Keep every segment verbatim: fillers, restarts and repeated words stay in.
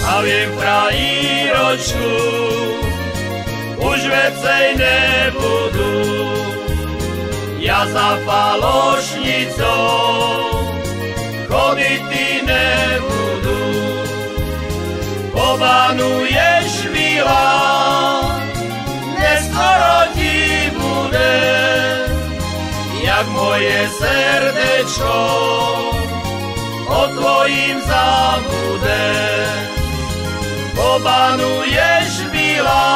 a viem prajíročku už vecej nebudú. Ja za falošnicou chodiť ty nebudú. Pobanuješ milá, neskoro ti bude, jak moje srdečko o tvojim zabude. Pobanuješ milá,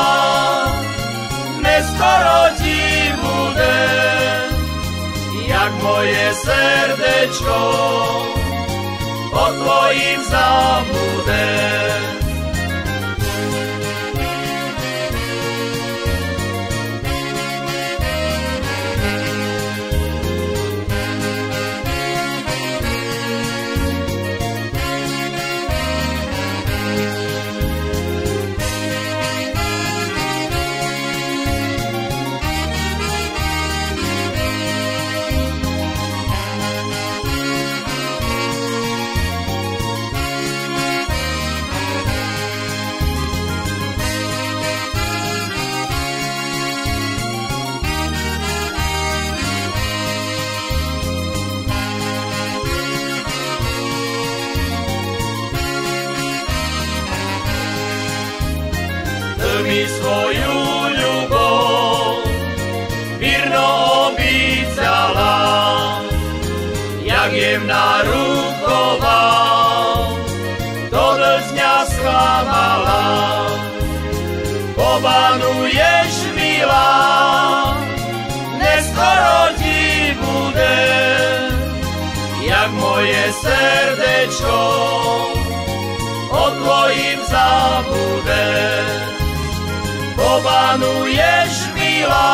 neskoro ti bude, jak moje srdečko o tvojim zabude. Mi svoju ľubov vírno obícala, jak jemná ruková do dňa sklamala. Pobanuješ milá, neskoro ti bude, jak moje srdečko o tvojim zabude. Pobanuješ milá,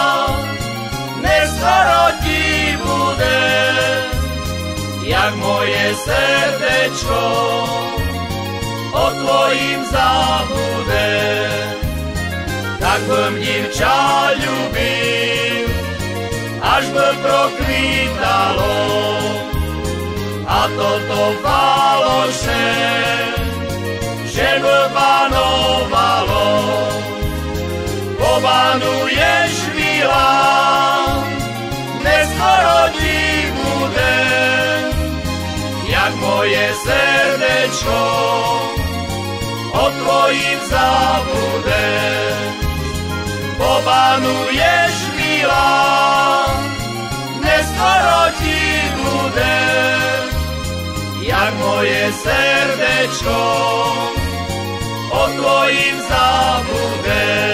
neskoro ti bude, jak moje srdečko o tvojim zabude. Tak bym divča ľúbil, až by prokvítalo, a toto falošné, že by panovalo. Pobanuješ milá, neskoro ti bude, jak moje srdečko o tvojim zabude. Pobanuješ milá, neskoro ti bude, jak moje srdečko o tvojim zabude.